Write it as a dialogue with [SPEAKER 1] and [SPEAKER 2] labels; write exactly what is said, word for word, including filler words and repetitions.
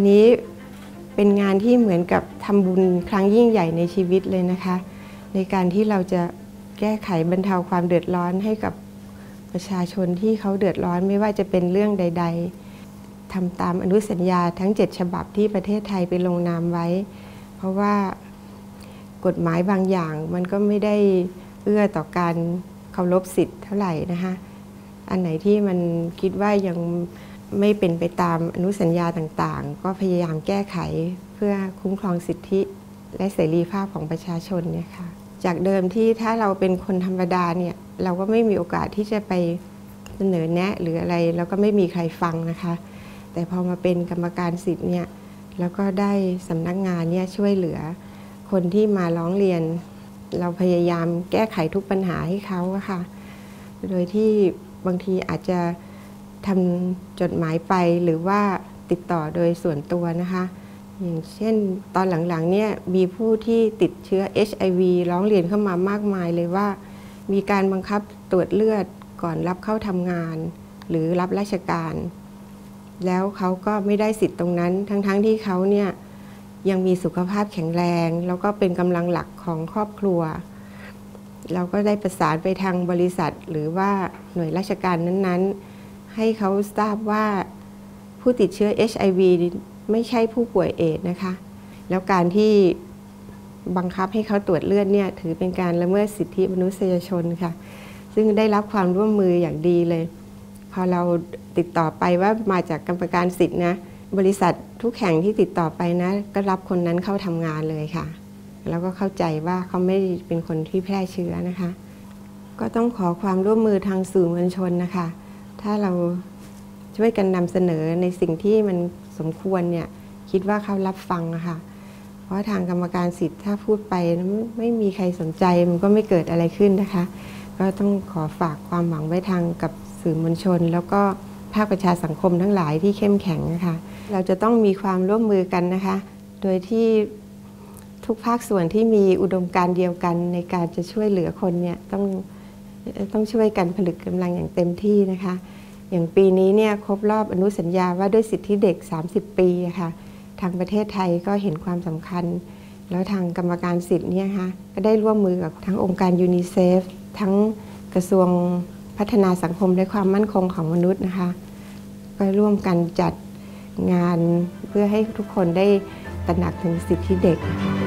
[SPEAKER 1] านนี้เป็นงานที่เหมือนกับทำบุญครั้งยิ่งใหญ่ในชีวิตเลยนะคะในการที่เราจะแก้ไขบรรเทาความเดือดร้อนให้กับประชาชนที่เขาเดือดร้อนไม่ว่าจะเป็นเรื่องใดๆทำตามอนุสัญญาทั้งเจ็ดฉบับที่ประเทศไทยไปลงนามไว้เพราะว่ากฎหมายบางอย่างมันก็ไม่ได้เอื้อต่อการเคารพสิทธิ์เท่าไหร่นะคะอันไหนที่มันคิดว่ายังไม่เป็นไปตามอนุสัญญาต่างๆก็พยายามแก้ไขเพื่อคุ้มครองสิทธิและเสรีภาพของประชาชนเนี่ยค่ะจากเดิมที่ถ้าเราเป็นคนธรรมดาเนี่ยเราก็ไม่มีโอกาสที่จะไปเสนอแนะหรืออะไรแล้วก็ไม่มีใครฟังนะคะแต่พอมาเป็นกรรมการสิทธิ์เนี่ยแล้วก็ได้สำนักงานเนี่ยช่วยเหลือคนที่มาร้องเรียนเราพยายามแก้ไขทุกปัญหาให้เขาอะค่ะโดยที่บางทีอาจจะทำจดหมายไปหรือว่าติดต่อโดยส่วนตัวนะคะอย่างเช่นตอนหลังๆเนี่ยมีผู้ที่ติดเชื้อ เอช ไอ วี ร้องเรียนเข้ามามากมายเลยว่ามีการบังคับตรวจเลือดก่อนรับเข้าทำงานหรือรับราชการแล้วเขาก็ไม่ได้สิทธิ์ตรงนั้นทั้งๆ ท, ที่เขาเนี่ยยังมีสุขภาพแข็งแรงแล้วก็เป็นกำลังหลักของครอบครัวเราก็ได้ประสานไปทางบริษัทหรือว่าหน่วยราชการนั้นๆให้เขาทราบว่าผู้ติดเชื้อ เอช ไอ วี ไม่ใช่ผู้ป่วยเอดส์นะคะแล้วการที่บังคับให้เขาตรวจเลือดเนี่ยถือเป็นการละเมิดสิทธิมนุษยชนค่ะซึ่งได้รับความร่วมมืออย่างดีเลยพอเราติดต่อไปว่ามาจากกรรมการสิทธินะบริษัททุกแห่งที่ติดต่อไปนะก็รับคนนั้นเข้าทำงานเลยค่ะแล้วก็เข้าใจว่าเขาไม่เป็นคนที่แพร่เชื้อนะคะก็ต้องขอความร่วมมือทางสื่อมวลชนนะคะถ้าเราช่วยกันนำเสนอในสิ่งที่มันสมควรเนี่ยคิดว่าเขารับฟังนะคะเพราะทางกรรมการสิทธิ์ถ้าพูดไปไม่มีใครสนใจมันก็ไม่เกิดอะไรขึ้นนะคะก็ต้องขอฝากความหวังไว้ทางกับสื่อมวลชนแล้วก็ภาคประชาสังคมทั้งหลายที่เข้มแข็งนะคะเราจะต้องมีความร่วมมือกันนะคะโดยที่ทุกภาคส่วนที่มีอุดมการณ์เดียวกันในการจะช่วยเหลือคนเนี่ยต้องต้องช่วยกันผลึกกำลังอย่างเต็มที่นะคะอย่างปีนี้เนี่ยครบรอบอนุสัญญาว่าด้วยสิทธิเด็กสามสิบปีค่ะทางประเทศไทยก็เห็นความสำคัญแล้วทางกรรมการสิทธิ์เนี่ยค่ะก็ได้ร่วมมือกับทั้งองค์การยูนิเซฟทั้งกระทรวงพัฒนาสังคมและความมั่นคงของมนุษย์นะคะก็ร่วมกันจัดงานเพื่อให้ทุกคนได้ตระหนักถึงสิทธิเด็กนะคะ